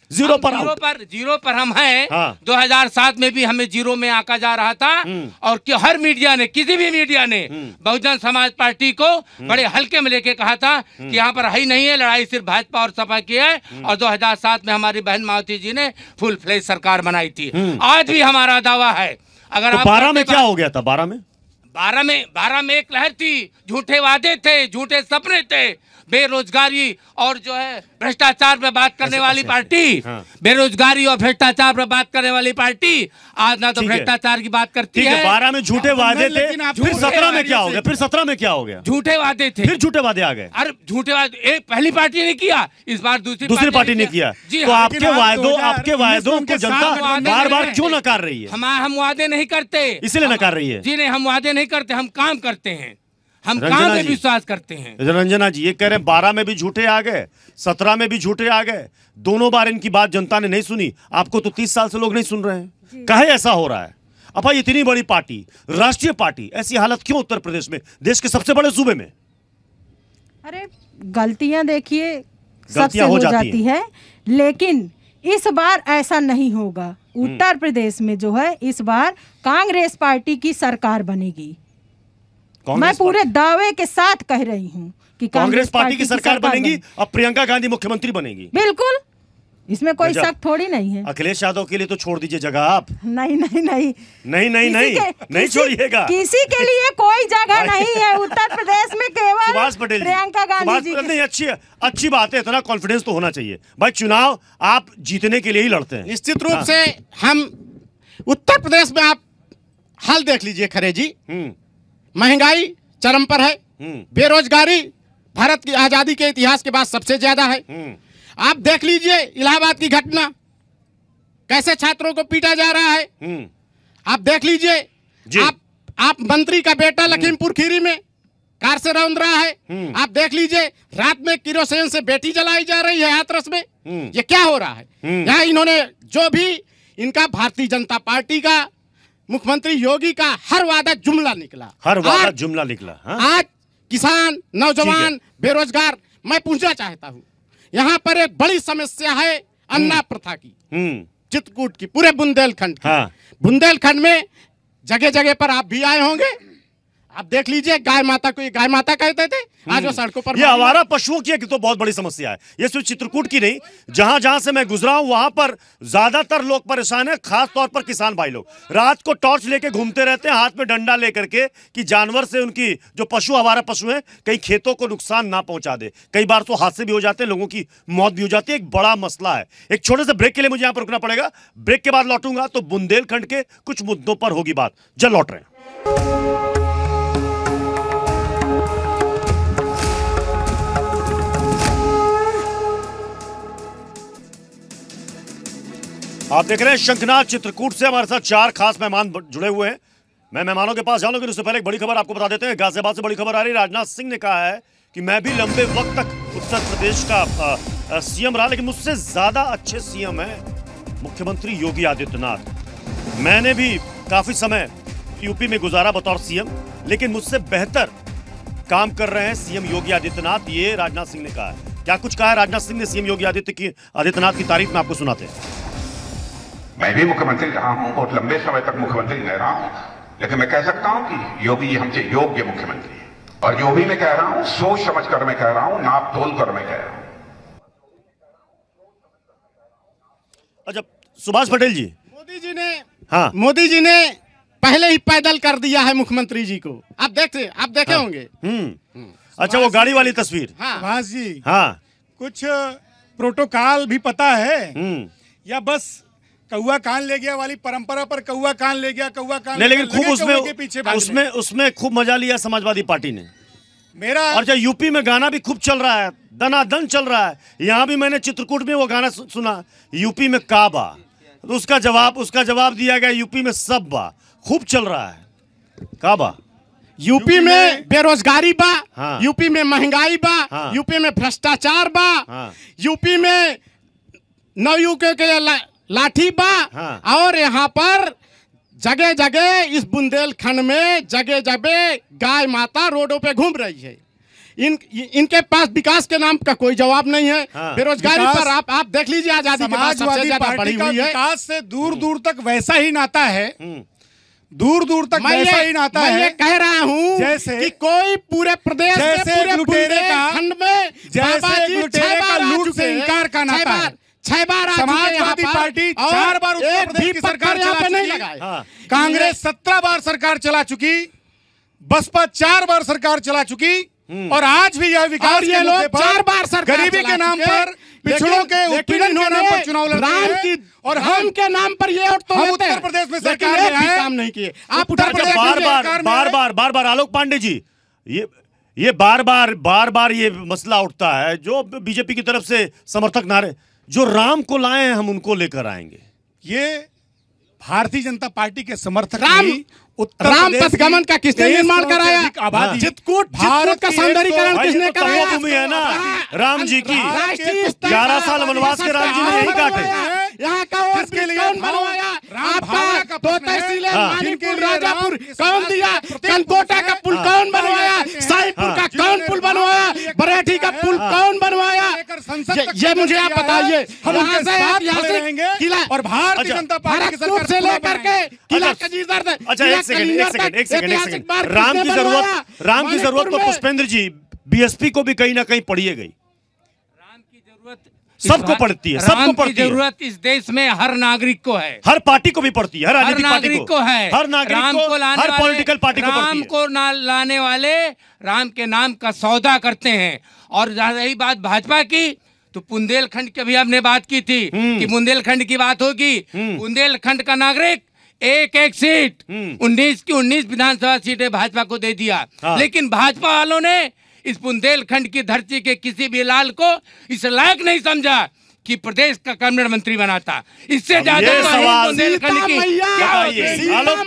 जीरो पर जीरो पर हम हैं। हाँ। 2007 में भी हमें जीरो में आका जा रहा था और हर मीडिया ने, किसी भी मीडिया ने बहुजन समाज पार्टी को बड़े हल्के में लेके कहा था कि यहाँ पर है ही नहीं है, लड़ाई सिर्फ भाजपा और सपा की है। और 2007 में हमारी बहन मायावती जी ने फुल फ्लेज सरकार बनाई थी। आज भी हमारा दावा है। अगर तो 12 में क्या हो गया था? 12 में एक लहर थी, झूठे वादे थे, झूठे सपने थे, बेरोजगारी और जो है भ्रष्टाचार पे बात करने वाली पार्टी, बेरोजगारी और भ्रष्टाचार पे बात करने वाली पार्टी आज ना तो भ्रष्टाचार की बात करती है। 12 में झूठे वादे थे, फिर 17 में क्या हो गया? फिर 17 में क्या हो गया? झूठे वादे थे, फिर झूठे वादे आ गए। अरे झूठे वादे एक पहली पार्टी ने किया, इस बार दूसरी पार्टी ने किया। तो आपके वायदों को जनता बार बार क्यों नकार रही है? हम वादे नहीं करते, इसलिए नकार रही है। जी नहीं, हम वादे नहीं करते, हम काम करते हैं, हम काम में विश्वास करते हैं। रंजना जी ये कह रहे हैं 12 में भी झूठे आ गए, 17 में भी झूठे आ गए, दोनों बार इनकी बात जनता ने नहीं सुनी। आपको तो 30 साल से लोग नहीं सुन रहे हैं, काहे ऐसा हो रहा है? अब इतनी बड़ी पार्टी, राष्ट्रीय पार्टी, ऐसी हालत क्यों उत्तर प्रदेश में, देश के सबसे बड़े सूबे में? अरे गलतियां देखिए सबसे हो जाती है, लेकिन इस बार ऐसा नहीं होगा। उत्तर प्रदेश में जो है इस बार कांग्रेस पार्टी की सरकार बनेगी। मैं पूरे दावे के साथ कह रही हूँ कि कांग्रेस पार्टी की सरकार बनेगी और प्रियंका गांधी मुख्यमंत्री बनेगी। बिल्कुल, इसमें कोई शक थोड़ी नहीं है। अखिलेश यादव के लिए तो छोड़ दीजिए जगह आप। नहीं छोड़िएगा। किसी के लिए कोई जगह नहीं है उत्तर प्रदेश में, केवल सुभाष पटेल, प्रियंका गांधी जी। नहीं, अच्छी बात है, इतना कॉन्फिडेंस तो होना चाहिए भाई। चुनाव आप जीतने के लिए ही लड़ते हैं। निश्चित रूप से हम उत्तर प्रदेश में आप हाल देख लीजिए खरे जी, महंगाई चरम पर है, बेरोजगारी भारत की आजादी के इतिहास के बाद सबसे ज्यादा है। आप देख लीजिए इलाहाबाद की घटना, कैसे छात्रों को पीटा जा रहा है। आप देख लीजिए आप मंत्री का बेटा लखीमपुर खीरी में कार से रौंद रहा है। आप देख लीजिए रात में किरोसिन से बेटी जलाई जा रही है हाथरस में। ये क्या हो रहा है? यहाँ इन्होंने जो भी इनका भारतीय जनता पार्टी का मुख्यमंत्री योगी का हर वादा जुमला निकला, आज किसान, नौजवान, बेरोजगार। मैं पूछना चाहता हूँ, यहाँ पर एक बड़ी समस्या है अन्ना प्रथा की, चित्रकूट की, पूरे बुंदेलखंड की। बुंदेलखंड में जगह जगह पर आप भी आए होंगे, आप देख लीजिए गाय माता को गाय माता कहते थे, आज वो सड़कों पर। ये आवारा पशुओं की तो बहुत बड़ी समस्या है। ये सिर्फ चित्रकूट की नहीं, जहां जहां से मैं गुजरा हूं वहां पर ज्यादातर लोग परेशान है, खास तौर पर किसान भाई लोग। रात को टॉर्च लेके घूमते रहते हैं, हाथ में डंडा लेकर के, कि जानवर से उनकी जो पशु, आवारा पशु हैं, कहीं खेतों को नुकसान ना पहुंचा दे। कई बार तो हादसे भी हो जाते हैं, लोगों की मौत भी हो जाती है। एक बड़ा मसला है। एक छोटे से ब्रेक के लिए मुझे यहां पर रुकना पड़ेगा। ब्रेक के बाद लौटूंगा तो बुंदेलखंड के कुछ मुद्दों पर होगी बात। जल्द लौट रहे हैं। आप देख रहे हैं शंखनाद चित्रकूट से हमारे साथ 4 खास मेहमान जुड़े हुए हैं। मैं मेहमानों के पास जाऊं, लेकिन उससे पहले एक बड़ी खबर आपको बता देते हैं। गाजियाबाद से बड़ी खबर आ रही है। राजनाथ सिंह ने कहा है कि मैं भी लंबे वक्त तक उत्तर प्रदेश का सीएम रहा, लेकिन मुझसे ज्यादा अच्छे सीएम है मुख्यमंत्री योगी आदित्यनाथ। मैंने भी काफी समय यूपी में गुजारा बतौर सीएम, लेकिन मुझसे बेहतर काम कर रहे हैं सीएम योगी आदित्यनाथ। ये राजनाथ सिंह ने कहा है। क्या कुछ कहा है राजनाथ सिंह ने सीएम योगी आदित्यनाथ की तारीफ में, आपको सुनाते हैं। मैं भी मुख्यमंत्री रहा हूं, बहुत लंबे समय तक मुख्यमंत्री नहीं रहा हूं, लेकिन मैं कह सकता हूं कि योगी हमसे योग्य मुख्यमंत्री है। और जो भी मैं कह रहा हूं सोच समझ कर मैं कह रहा हूं, नाप तोल कर मैं कह रहा हूं। अच्छा, सुभाष पटेल जी, मोदी जी ने पहले ही पैदल कर दिया है मुख्यमंत्री जी को। आप देखे होंगे। अच्छा, वो गाड़ी वाली तस्वीर। सुभाष जी, कुछ प्रोटोकॉल भी पता है या बस कौआ कान ले गया वाली परंपरा पर कौआ कान ले गया, कौआ कान नहीं, लेकिन खूब उसमें खूब मजा लिया समाजवादी पार्टी ने मेरा। और जब यूपी में गाना भी खूब चल रहा है, दनादन चल रहा है। यहाँ भी मैंने चित्रकूट में वो गाना सुना, यूपी में काबा, तो उसका जवाब दिया गया यूपी में सब बा। खूब चल रहा है काबा। यूपी में बेरोजगारी बा, यूपी में महंगाई बा, यूपी में भ्रष्टाचार बा, यूपी में नवयुवकों के लाठी बा। और यहाँ पर जगह जगह इस बुंदेलखंड में जगह जगह गाय माता रोडों पे घूम रही है। इनके पास विकास के नाम का कोई जवाब नहीं है। हाँ। बेरोजगारी पर आप देख लीजिए, आजादी के बाद सबसे ज्यादा बढ़ी हुई है। विकास से दूर दूर तक वैसा ही नाता है, दूर दूर तक वैसा ही नाता है। मैं ये कह रहा हूँ जैसे कि कोई पूरे प्रदेश जैसे खंड में लुटेरे का लूट से इनकार का नाता है। 6 बार समाजवादी पार्टी 4 बार उत्तर प्रदेश की सरकार चला चुकी, कांग्रेस 17 बार सरकार चला चुकी, बसपा 4 बार सरकार चला चुकी, और आज भी यह विकास ये लोग 4 बार सरकार गरीबी के नाम पर, पिछड़ों के उत्पीड़न के नाम पर चुनाव लड़ते हैं, और हम के नाम पर ये हम उत्तर प्रदेश में सरकार में आए, काम नहीं किए। आप उत्तर प्रदेश बार बार आलोक पांडे जी, ये बार बार ये मसला उठता है, जो बीजेपी की तरफ से समर्थक नारे, जो राम को लाए हैं हम उनको लेकर आएंगे। ये भारतीय जनता पार्टी के समर्थक राम पथगमन का किसने निर्माण कराया? चित्रकूट का सौंदर्यीकरण किसने कराया? भूमि है ना राम जी की, 11 साल वनवास के राम जी ने यही काटे। यहाँ का कौन बनवाया? आपका दो तहसीलें मानिकपुर राजापुर कौन दिया? कनकोटा का पुल कौन बनवाया? साईपुर का कौन पुल बनवाया? बरेठी का पुल कौन बनवाया? ये मुझे आप बताइए। हम उनके साथ रहेंगे किला और भारतीय जनता पार्टी की सरकार से लेकर के किला कजीदर। अच्छा एक सेकंड, राम की जरूरत तो पुष्पेंद्र जी बीएसपी को भी कहीं ना कहीं पड़ी है गई। राम की जरूरत सबको पड़ती है, सबको पड़ती है। जरूरत इस देश में हर नागरिक को है, हर पार्टी को भी पड़ती है, हर राजनीतिक नागरिक को है, हर नागरिक को, हर पॉलिटिकल पार्टी को पड़ती है। राम को लाने वाले राम के नाम का सौदा करते हैं। और रही बात भाजपा की, तो बुंदेलखंड की भी हमने बात की थी कि बुंदेलखंड की बात होगी। बुंदेलखंड का नागरिक एक सीट 19 की 19 विधानसभा सीटें भाजपा को दे दिया। लेकिन भाजपा वालों ने इस बुंदेलखंड की धरती के किसी भी लाल को इस लायक नहीं समझा कि प्रदेश का कैबिनेट मंत्री बनाता। इससे ज्यादा बुंदेलखंड की आलोक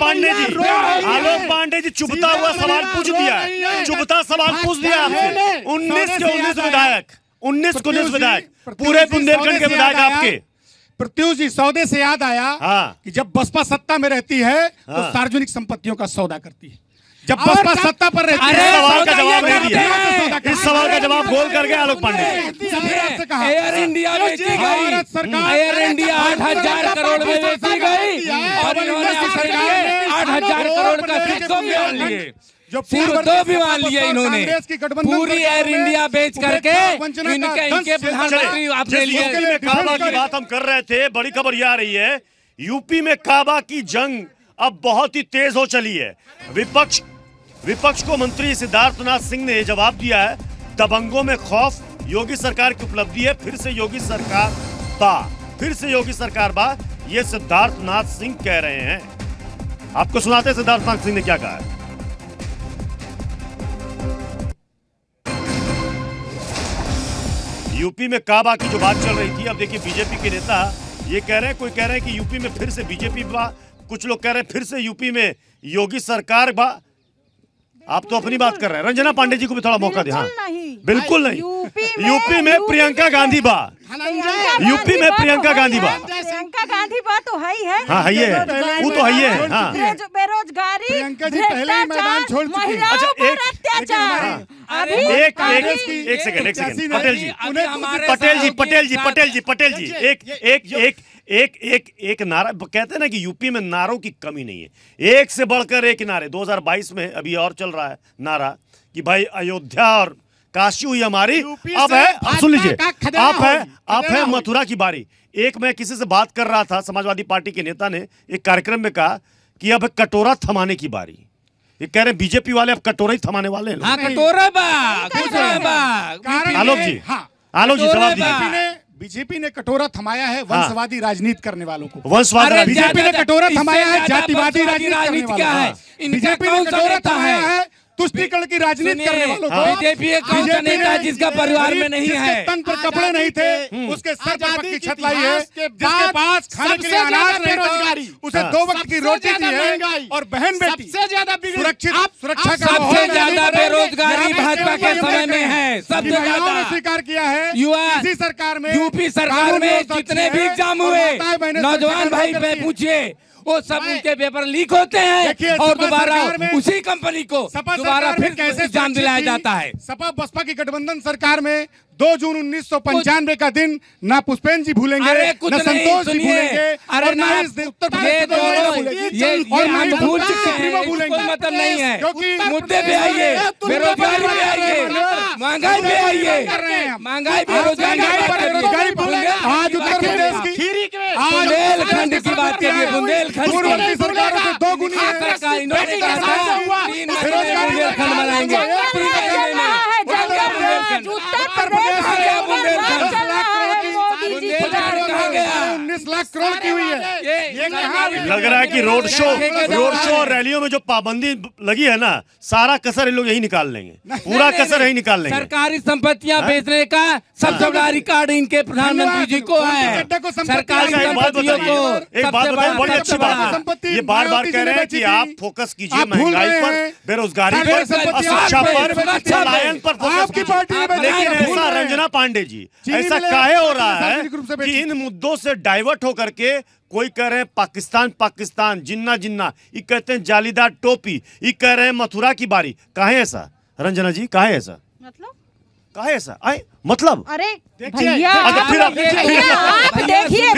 पांडे जी चुभता हुआ सवाल पूछ दिया, चुभता सवाल पूछ दिया आपसे। 19 के 19 विधायक, 19 को 19 विधायक, पूरे बुंदेलखंड के विधायक आपके। प्रत्युष जी, सौदे से याद आया कि जब बसपा सत्ता में रहती है तो सार्वजनिक संपत्तियों का सौदा करती है। जब बसपा सत्ता पर रहती है, सवाल का जवाब नहीं दिया। इस सवाल का जवाब बोल करके आलोक पांडे एयर इंडिया बेची गई, एयर इंडिया 8,000 करोड़ में बेची गई और इन्होंने 8,000 करोड़ का सिर्फ लिए, जो पूर्व 2 विमान लिए इन्होंने, पूरी एयर इंडिया बेच करके इनके प्रधानमंत्री आपने लिए। यूपी में काबा की बात हम कर रहे थे, बड़ी खबर यह आ रही है यूपी में काबा की जंग अब बहुत ही तेज हो चली है। विपक्ष को मंत्री सिद्धार्थनाथ सिंह ने जवाब दिया है, दबंगों में खौफ, योगी सरकार की उपलब्धि है, फिर से योगी सरकार बा, ये सिद्धार्थनाथ सिंह कह रहे हैं। आपको सुनाते हैं सिद्धार्थनाथ सिंह ने क्या कहा है। यूपी में काबा की जो बात चल रही थी, अब देखिए बीजेपी के नेता ये कह रहे हैं, कोई कह रहे हैं कि यूपी में फिर से बीजेपी बा, कुछ लोग कह रहे हैं फिर से यूपी में योगी सरकार बा। आप तो अपनी बात कर रहे हैं, रंजना पांडे जी को भी थोड़ा मौका दे। हाँ बिल्कुल नहीं, यूपी में प्रियंका गांधी बा, यूपी में प्रियंका गांधी बा तो है ही है। हाँ है, वो तो है ही है। हाँ बेरोजगारी, प्रियंका जी पहले ही मैदान छोड़ चुकी है। अच्छा एक सेकंड पटेल जी एक नारा कहते हैं ना कि यूपी में नारों की कमी नहीं है, एक से बढ़कर एक नारे। 2022 में अभी और चल रहा है नारा कि भाई अयोध्या और काशी हुई हमारी, अब है, अब सुन लीजिए, आप है मथुरा की बारी। एक मैं किसी से बात कर रहा था, समाजवादी पार्टी के नेता ने एक कार्यक्रम में कहा कि अब कटोरा थमाने की बारी। ये कह रहे बीजेपी वाले अब कटोरा ही थमाने वाले हैं। हाँ, कटोरा आलोक जी जवाब दीजिए। बीजेपी ने कटोरा थमाया है वंशवादी राजनीति करने वालों को। वंशवादी बीजेपी ने कटोरा थमाया है जातिवादी राजनीति करने वालों को। बीजेपी ने कटोरा थमाया है तुष्टीकरण की राजनीति करने वालों को। बीजेपी एक कौन सा नेता जिसका परिवार में नहीं है, तन पर कपड़े नहीं थे, उसके सर पर पक्की छत लाई है, जिसके पास खाने के लिए अनाज नहीं था, उसे 2 वक्त की रोटी दी है, और बहन बेटी सबसे ज्यादा सुरक्षा का सबसे ज्यादा बेरोजगारी भाजपा के समय में है। सबसे ज्यादा स्वीकार किया है इसी सरकार में, यूपी सरकार में जितने भी एग्जाम हुए, नौजवान भाई पूछिए, वो सब उनके पेपर लीक होते हैं और दोबारा उसी कंपनी को दोबारा फिर कैसे एग्जाम दिलाया जाता है। सपा बसपा की गठबंधन सरकार में 2 जून 1995 का दिन ना पुष्पेन जी भूलेंगे, ना संतोष जी भूलेंगे, और ना इस उत्तर प्रदेश भूल मतलब नहीं है। मुद्दे पे आइए, बेरोजगारी पे आइए, महंगाई पे आइए, महंगाई बेरोजगारी आज उत्तर प्रदेश की बुंदेलखंड की बात करिए, बुंदेलखंड पूर्ववर्ती सरकारों से 2 गुनी है। इन्होंने कहा था 3 महीने में बुंदेलखंड बनाएंगे। उत्तर प्रदेश 19 लाख करोड़ की हुई है। ये लग रहा है कि रोड शो और रैलियों में जो पाबंदी लगी है ना, सारा कसर इन लोग यही निकाल लेंगे, पूरा कसर यही निकाल लेंगे। सरकारी संपत्तियां बेचने का सबसे बड़ा रिकॉर्ड इनके प्रधानमंत्री जी को है। सरकारी संपत्तियों को एक बात बताओ, बड़ी अच्छी बात है, ये बार बार कह रहे हैं कि आप फोकस कीजिए महंगाई पर, बेरोजगारी पर, शिक्षा पर, पलायन पर, लेकिन ऐसा रंजना पांडे जी ऐसा काहे हो रहा है कि इन मुद्दों से डाइवर्ट होकर के कोई कह रहे हैं पाकिस्तान पाकिस्तान, जिन्ना जिन्ना, ये कहते हैं जालीदार टोपी, ये कह रहे हैं मथुरा की बारी। काहे ऐसा रंजना जी, काहे ऐसा, मतलब काहे ऐसा आए मतलब? अरे भैया आप देखिए,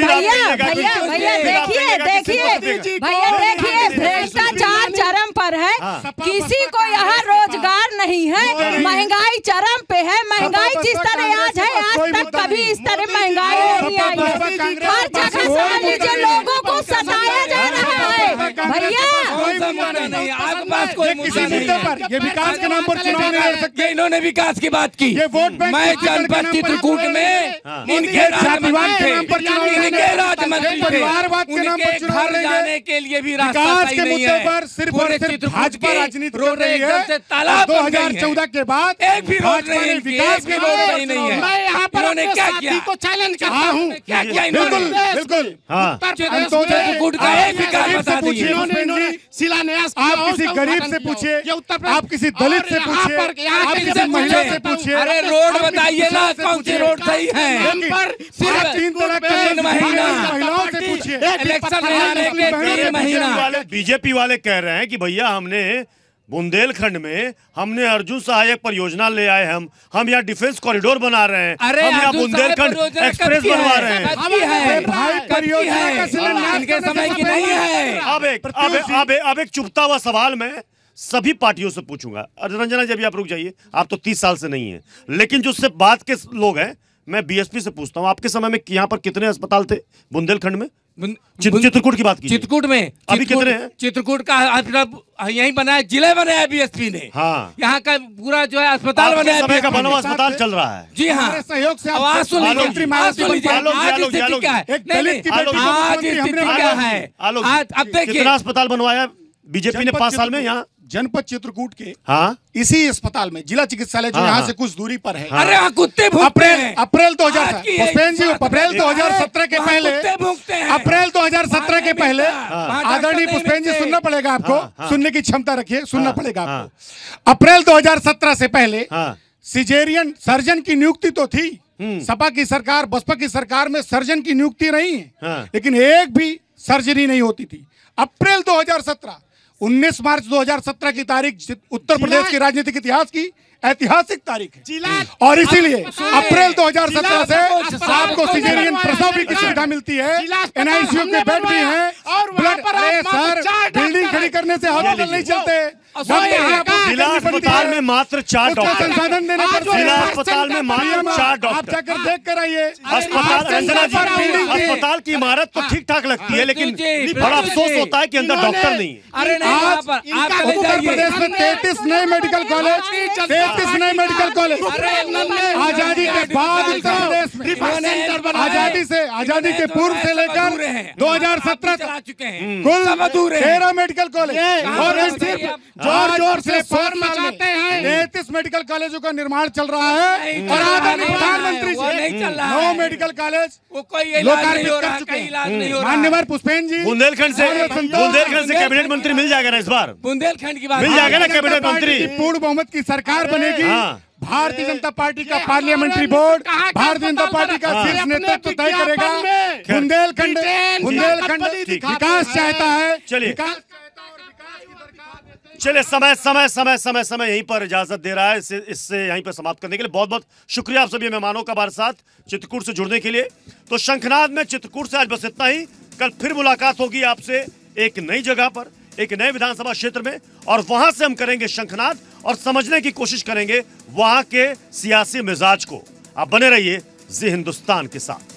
देखिए भ्रष्टाचार चरम पर है। किसी को यहाँ रोजगार नहीं है, महंगाई चरम पे है। महंगाई जिस तरह आज है, आज तक कभी इस तरह महंगाई नहीं आई है। हर जगह समझ लीजिए लोगों को सताया जा रहा है। भैया आपके पास कोई मुद्दा नहीं है, ये विकास के नाम पर चुनाव नहीं लड़ सकते। इन्होंने विकास की बात की, मैं जनपद चित्रकूट में इनके राजमंत्री थे, उनके घर जाने के लिए भी रास्ता सही नहीं है। सिर्फ और सिर्फ भाजपा राजनीति कर रही है। तालाब 2014 के बाद एक भी रोड नहीं, विकास की रोड सही नहीं है। मैं यहाँ पर इन्होंने क्या किया को चैलेंज कर रहा हूँ, क्या किया इन्होंने? बिल्कुल चित्रकूट का एक विकास बता दीजिए। शिलान्यास आप किसी गरीब से पूछिए, आप किसी दलित से पूछिए, आप किसी महिला से पूछिए। अरे रोड बताइए ना, कौन सी रोड सही है? सिर्फ 3 तलाक के 3 महीना महिलाओं से पूछिए। इलेक्शन में आने के 3 महीना बीजेपी वाले कह रहे हैं कि भैया हमने बुंदेलखंड में हमने अर्जुन सहायक परियोजना ले आए, हम यहाँ डिफेंस कॉरिडोर बना रहे हैं, हम यहाँ बुंदेलखंड एक्सप्रेस बनवा रहे हैं। भाई परियोजना का शिलान्यास इनके समय की नहीं है। अब एक चुभता हुआ सवाल मैं सभी पार्टियों से पूछूंगा। रंजना जी अभी आप रुक जाइए, आप तो 30 साल से नहीं है, लेकिन जो उससे बात के लोग हैं, मैं बीएसपी से पूछता हूं, आपके समय में यहाँ पर कितने अस्पताल थे बुंदेलखंड में? चित्रकूट की बात की, चित्रकूट में अभी कितने हैं? चित्रकूट का यही बनाया, जिले बनाया बीएसपी ने। हाँ, यहाँ का पूरा जो है अस्पताल बनाया, समय का बना हुआ अस्पताल चल रहा है। जी हाँ, सहयोग से आज स्थिति क्या है? अब देखिए कितना अस्पताल बनवाया बीजेपी ने 5 साल में यहाँ जनपद चित्रकूट के। हाँ, इसी अस्पताल में जिला चिकित्सालय जो यहाँ से कुछ दूरी पर है। अरे कुत्ते अप्रैल 2017 के पहले, अप्रैल 2017 के पहले आदरणीय पुष्पेन जी, सुनना पड़ेगा आपको, सुनने की क्षमता रखिए, सुनना पड़ेगा आपको। अप्रैल 2017 से पहले सिजेरियन सर्जन की नियुक्ति तो थी, सपा की सरकार बसपा की सरकार में सर्जन की नियुक्ति नहीं है, लेकिन एक भी सर्जरी नहीं होती थी। अप्रैल 2017 19 मार्च 2017 की तारीख उत्तर प्रदेश के राजनीतिक इतिहास की ऐतिहासिक तारीख है, और इसीलिए अप्रैल 2017 से आपको सिजेरियन प्रसव भी की सुविधा मिलती है, एनआईसीयू के बेड भी हैं, सर बिल्डिंग खड़ी करने से हॉस्पिटल नहीं चलते। जिला अस्पताल में मात्र 4 डॉक्टर, संसाधन देने पर जिला अस्पताल में मात्र 4 डॉक्टर। आप जाकर देख कर आइए। अस्पताल की इमारत तो ठीक ठाक लगती है, लेकिन बड़ा अफसोस होता है कि अंदर डॉक्टर नहीं है। उत्तर प्रदेश में 33 नए मेडिकल कॉलेज, 33 नए मेडिकल कॉलेज आजादी के बाद उत्तर प्रदेश में, आजादी के पूर्व से लेकर 2017 तक कुल 13 मेडिकल कॉलेज, और जोर से 33 मेडिकल कॉलेजों का निर्माण चल रहा है, और आदरणीय प्रधानमंत्री जी 9 मेडिकल कॉलेज लोकार्पित कर चुके हैं। माननीय पुष्पेन जी, बुंदेलखंड से कैबिनेट मंत्री मिल जाएगा ना इस बार? बुंदेलखंड की बात मिल जाएगा ना कैबिनेट मंत्री? पूर्ण बहुमत की सरकार बनेगी, भारतीय जनता पार्टी का parliamentary board, Bharatiya Janata party का शीर्ष नेतृत्व तय करेगा। बुंदेलखंड विकास चाहता है। चलिए चलिए, समय यहीं पर इजाजत दे रहा है इससे यहीं पर समाप्त करने के लिए। बहुत बहुत शुक्रिया आप सभी मेहमानों का हमारे साथ चित्रकूट से जुड़ने के लिए। तो शंखनाद में चित्रकूट से आज बस इतना ही। कल फिर मुलाकात होगी आपसे एक नई जगह पर, एक नए विधानसभा क्षेत्र में, और वहां से हम करेंगे शंखनाद और समझने की कोशिश करेंगे वहां के सियासी मिजाज को। आप बने रहिए जी हिंदुस्तान के साथ।